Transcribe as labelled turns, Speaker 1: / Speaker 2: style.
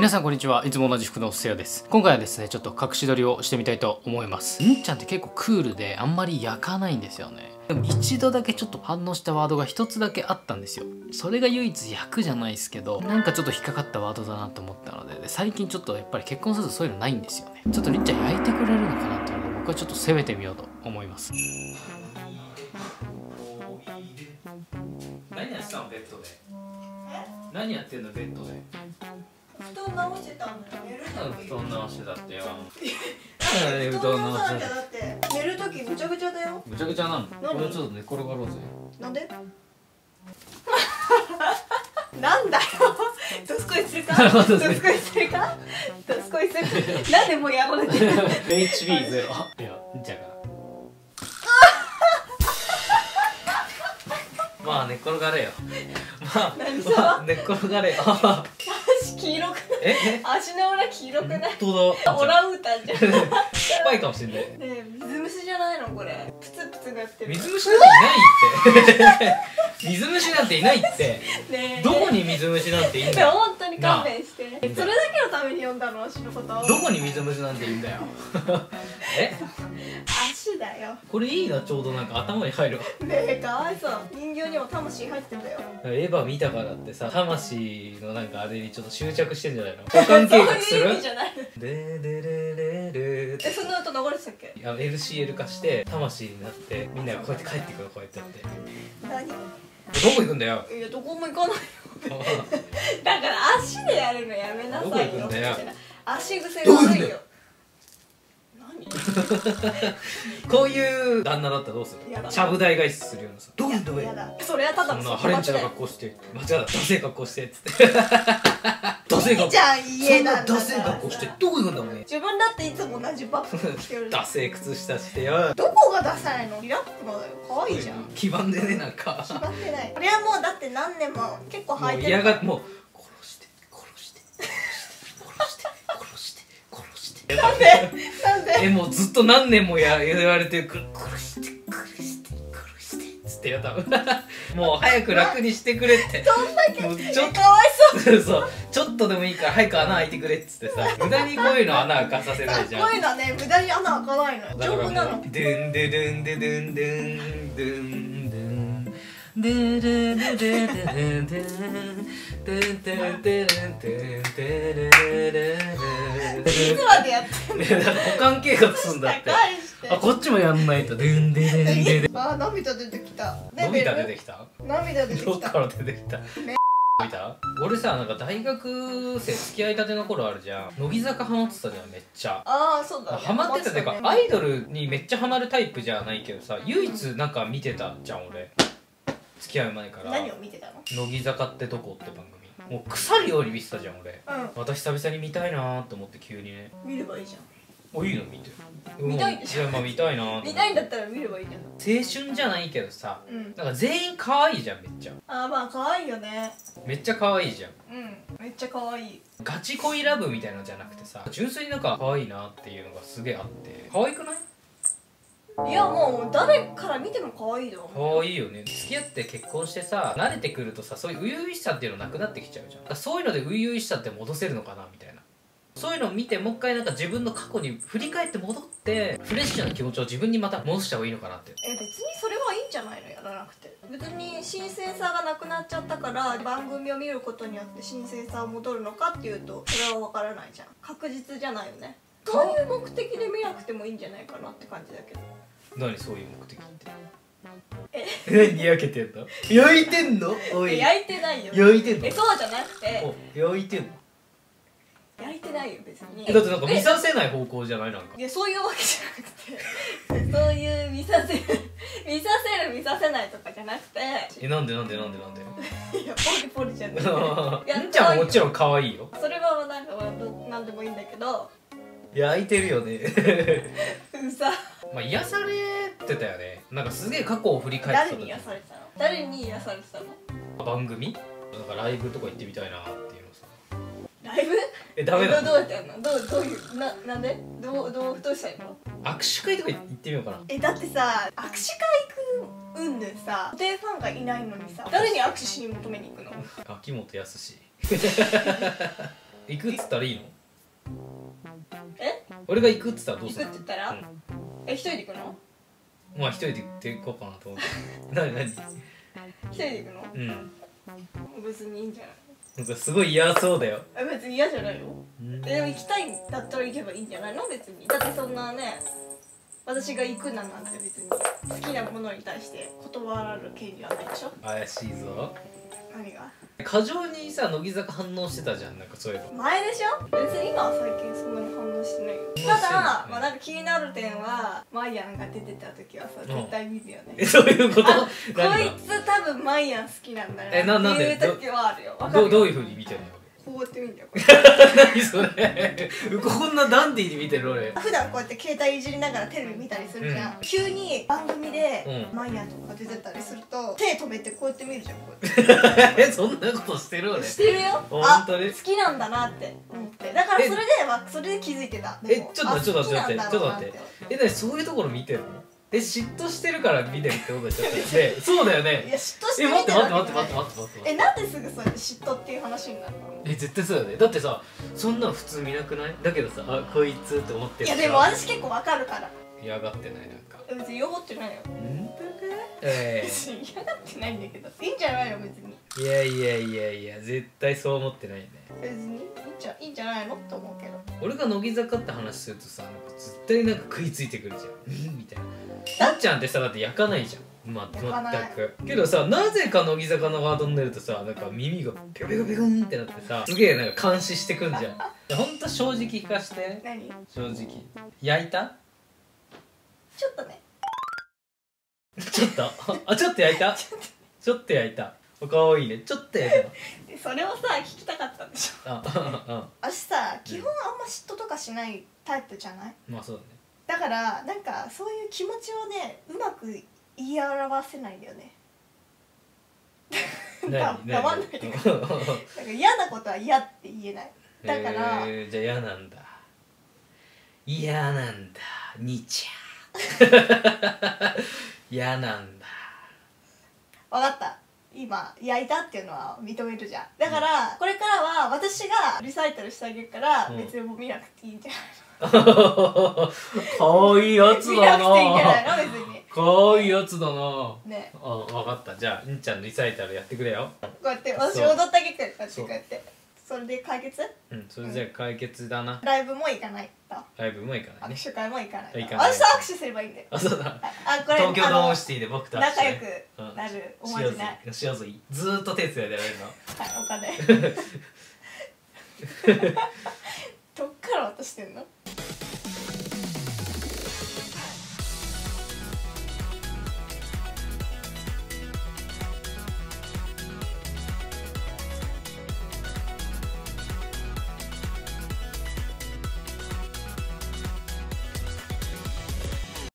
Speaker 1: 皆さんこんにちは。いつも同じ服のせやです。今回はですね、ちょっと隠し撮りをしてみたいと思います。んちゃんって結構クールであんまり焼かないんですよね。でも一度だけちょっと反応したワードが一つだけあったんですよ。それが唯一焼くじゃないですけど、なんかちょっと引っかかったワードだなと思ったので、最近ちょっとやっぱり結婚するとそういうのないんですよね。ちょっとりっちゃん焼いてくれるのかなっていうので、僕はちょっと攻めてみようと思います。何やってたのベッドで。何やってんのベッドで。
Speaker 2: 布団直してたんだよ。寝る時。
Speaker 1: 布団直してたってよ。
Speaker 2: 布団直さなきゃだって寝る時ぐちゃぐちゃだよ。
Speaker 1: ぐちゃぐちゃなの。これちょっと寝転がろうぜ。
Speaker 2: なんで？なんだよ。どすこいするか？どすこいするか？どすこいする。なんでもうやられてる。
Speaker 1: HP ゼロ。いや、じゃあから。まあ寝っ転がれよ。まあ寝っ転がれよ。
Speaker 2: 足黄色くない？足の裏黄色くない？
Speaker 1: 本当だ。
Speaker 2: オランウータンじゃん。
Speaker 1: 酸っぱいかもしれない。
Speaker 2: ねえ、水虫じゃないのこれ。プツプツなってる。
Speaker 1: 水虫なんていないって。水虫なんていないって。
Speaker 2: ねえ。
Speaker 1: どこに水虫なんていいんだよ。
Speaker 2: 本当に勘弁して。それだけのために呼んだの足のこと。
Speaker 1: どこに水虫なんていいんだよ。
Speaker 2: 足だよ。
Speaker 1: これいいな、ちょうどなんか頭に入るわ。
Speaker 2: ねえ、かわいそう。人形にも魂入ってんだよ。
Speaker 1: エヴァ見たからってさ、魂のなんかあれにちょっと執着してんじゃないの？保管計画する？
Speaker 2: そういう意味じゃない。
Speaker 1: ででれれれって。
Speaker 2: そんな音流れてたっけ
Speaker 1: ？LCL 化して魂になってみんながこうやって帰ってくる、こうやってやって。
Speaker 2: 何？
Speaker 1: どこ行くんだよ。
Speaker 2: いや、どこも行かないよ。だから足でやるのやめなさいよ。
Speaker 1: どこ行くんだよ。
Speaker 2: 足癖が悪いよ。
Speaker 1: こういう旦那だったらどうする？ちゃぶ台返しするようなさ。どういうの？
Speaker 2: やだ。それはただの
Speaker 1: ハレンチな格好して、間違えた、ダセえ格好してっつって。ダセえ格好。
Speaker 2: じゃあ家なんだから。
Speaker 1: ダセえ格好してどこ行くんだお前。
Speaker 2: 自分だっていつも同じバッグ着てる。
Speaker 1: ダセえ靴下してよ。
Speaker 2: どこがダサいの？リラックマだよ。可愛いじゃん。
Speaker 1: 黄ばんでねなんか。
Speaker 2: 決まってない。これはもうだって何年も結構履いてる。
Speaker 1: 嫌がもう殺して殺して殺して殺して殺して。
Speaker 2: なんで？
Speaker 1: もうずっと何年も言われてる。殺して殺して殺してっつってよ多分。もう早く楽にしてくれって。
Speaker 2: そんだけ
Speaker 1: もうちょっと
Speaker 2: かわいそう。
Speaker 1: そうちょっとでもいいから早く穴開いてくれっつってさ、無駄にこういうの穴開かさせないじゃん。
Speaker 2: こういうのはね、無駄に穴開かないの。丈夫なの。
Speaker 1: ドゥンドゥンドゥンドゥンドゥンドゥンドゥンドゥンドゥルルルルルルルルルルル
Speaker 2: いつまでやってんの？
Speaker 1: 保管計画すんだって。あ、こっちもやんないと。ドゥンドゥルンドゥルン。
Speaker 2: あ、涙出てきた。
Speaker 1: 涙出てきた？
Speaker 2: 涙出てきた。
Speaker 1: どっから出てきた？見た？俺さ、なんか大学生付き合いたての頃あるじゃん。乃木坂ハマってたじゃん、めっちゃ。
Speaker 2: ああ、そうだね。
Speaker 1: ハマってたっていうか、アイドルにめっちゃハマるタイプじゃないけどさ、唯一なんか見てたじゃん俺。付き合う前から。
Speaker 2: 何を見てたの？
Speaker 1: 乃木坂ってどこって番組。もう腐るように見てたじゃん俺。
Speaker 2: うん。
Speaker 1: 私久々に見たいなーって思って急にね。
Speaker 2: 見ればいいじゃん。
Speaker 1: お、いいの見て。
Speaker 2: 見たいでしょ。
Speaker 1: いや、まあ見たいなー。
Speaker 2: 見たいんだったら見ればいいじゃん。
Speaker 1: 青春じゃないけどさ、
Speaker 2: うん。
Speaker 1: なんか全員可愛いじゃんめっちゃ。
Speaker 2: ああ、まあ可愛いよね。
Speaker 1: めっちゃ可愛いじゃん。
Speaker 2: うん。めっちゃ可愛い。
Speaker 1: ガチ恋ラブみたいなのじゃなくてさ、純粋になんか可愛いなっていうのがすげえあって。可愛くない？
Speaker 2: いや、もう誰から見ても可愛いと思う。
Speaker 1: 可愛いよね。付き合って結婚してさ、慣れてくるとさ、そういう初々しさっていうのなくなってきちゃうじゃん。だからそういうので初々しさって戻せるのかなみたいな。そういうのを見てもう一回なんか自分の過去に振り返って戻ってフレッシュな気持ちを自分にまた戻した方がいいのかなって。
Speaker 2: 別にそれはいいんじゃないの？やらなくて。別に新鮮さがなくなっちゃったから番組を見ることによって新鮮さが戻るのかっていうとそれは分からないじゃん。確実じゃないよね。そういう目的で見なくてもいいんじゃないかなって感じだけど。
Speaker 1: 何そういう目的って？
Speaker 2: 何
Speaker 1: 焼けてんの？焼いてんの？おい。
Speaker 2: 焼いてないよ。
Speaker 1: 焼いてんの？
Speaker 2: そうじゃなくて。
Speaker 1: お、焼いてんの？
Speaker 2: 焼いてないよ別に。
Speaker 1: だってなんか見させない方向じゃないなんか。
Speaker 2: いやそういうわけじゃなくてそういう見させる見させないとかじゃなくて。
Speaker 1: なんで？いや
Speaker 2: ポリポリじゃね
Speaker 1: んちゃんももちろん可愛いよ。
Speaker 2: それはなんかなんでもいいんだけど。
Speaker 1: 焼いてるよね。
Speaker 2: うさ。
Speaker 1: まあ癒されてたよね。なんかすげえ過去を振り返ってた。
Speaker 2: 誰に癒されてたの？誰に癒されてたの？
Speaker 1: 番組？なんかライブとか行ってみたいなっていうのさ。
Speaker 2: ライブ？
Speaker 1: ダメだ。
Speaker 2: どうやってやるの？どういうなんで？どうしたいの？
Speaker 1: 握手会とか行ってみようかな。
Speaker 2: だってさ、握手会行くうんぬんさ、固定ファンがいないのにさ、誰に握手しに求めに行くの？
Speaker 1: 秋元康。 行くっつったらいいの？
Speaker 2: え？
Speaker 1: 俺が行くっつったらどうする？
Speaker 2: 行くって言ったら、一人で行くの？
Speaker 1: まあ一人で行っていこうかなと思って何
Speaker 2: 一人で行くの？別にいいんじゃない？
Speaker 1: なんかすごい嫌そうだよ。
Speaker 2: 別に嫌じゃないよ。でも行きたいんだったら行けばいいんじゃないの？別に。だってそんなね、私が行くなんて別に好きなものに対して断られる権利はないでしょ。
Speaker 1: 怪しいぞ。
Speaker 2: 何が？
Speaker 1: 過剰にさ乃木坂反応してたじゃん、なんかそういえば。
Speaker 2: 前でしょ。別に今は最近そんなに反応してないよ。ただ、まあなんか気になる点はマイヤンが出てた時はさ絶対見るよね。
Speaker 1: そういうこと？
Speaker 2: こいつ多分マイヤン好きなんだなっていう時はあるよ。
Speaker 1: どういう風に見てるの？
Speaker 2: こうやって見るんだよ。
Speaker 1: 何それこんなダンディーに見てる俺。
Speaker 2: 普段こうやって携帯いじりながらテレビ見たりするじゃん、急に番組でマイヤンとか出てたりすると手止めてこうやって見るじゃん。こうやって
Speaker 1: そんなことしてる俺。
Speaker 2: してるよ。
Speaker 1: 本当に
Speaker 2: 好きなんだなって思って、だからそれで気づいてた。
Speaker 1: ちょっと待って何そういうところ見てるの？嫉妬してるから見てるってことでしょ？でそうだよね。
Speaker 2: いや嫉妬して見てるわけじゃない。なんですぐそれで嫉妬っていう話になるの？
Speaker 1: 絶対そうだよね。だってさそんなの普通見なくない？だけどさこいつって思ってる。
Speaker 2: いやでも私結構わかるから。
Speaker 1: 嫌がってないなんか。
Speaker 2: 別に嫌がってないよ。別に嫌がってないんだけどいいんじゃないの別に。
Speaker 1: いや絶対そう思ってないね。
Speaker 2: 別にいいんじゃないのって思うけど。
Speaker 1: 俺が乃木坂って話するとさなんか絶対なんか食いついてくるじゃんみたいな。なっちゃんってさだって焼かないじゃん。全く。けどさなぜか乃木坂のワードになるとさなんか耳がピョピョピョピョンってなってさすげえなんか監視してくんじゃん。ほんと正直聞かして。
Speaker 2: 何？
Speaker 1: 正直焼いた？
Speaker 2: ちょっとね。
Speaker 1: ちょっとちょっと焼いた？ちょっと焼いた。かわいいね。ちょっと焼い
Speaker 2: た。それをさ聞きたかったんでしょ。私さ基本あんま嫉妬とかしないタイプじゃない？
Speaker 1: まあそうだね。
Speaker 2: だからなんかそういう気持ちをねうまく言い表せないんだよね。黙んないでくれ。なんか嫌なことは嫌って言えない。だから
Speaker 1: じゃあ嫌なんだ。嫌なんだ。にちゃ嫌なんだ。
Speaker 2: 分かった。今焼いたっていうのは認めるじゃん。だからこれからは私がリサイタルしてあげるから別にもう見なくていいんじゃないの？
Speaker 1: かわいいやつだな。
Speaker 2: 見なくていいんじゃないの別に。
Speaker 1: かわいいやつだな。
Speaker 2: ね。
Speaker 1: 分かった。じゃあんちゃんリサイタルやってくれよ。
Speaker 2: こうやって私踊ってあげるからこうやって。それで解決？
Speaker 1: それじゃあ解決だな。
Speaker 2: ライブも行かないと。
Speaker 1: ライブも行かないね。
Speaker 2: 握手会も行かないと。
Speaker 1: 行かない。
Speaker 2: 私と握手すればいいんだよ。
Speaker 1: そうだ。
Speaker 2: これ
Speaker 1: 東京ドームシティで僕たち
Speaker 2: 仲良くなるおまじない。
Speaker 1: しようぜ。ずーっと手つないでやられるの。
Speaker 2: はい、お金。どっから渡してんの？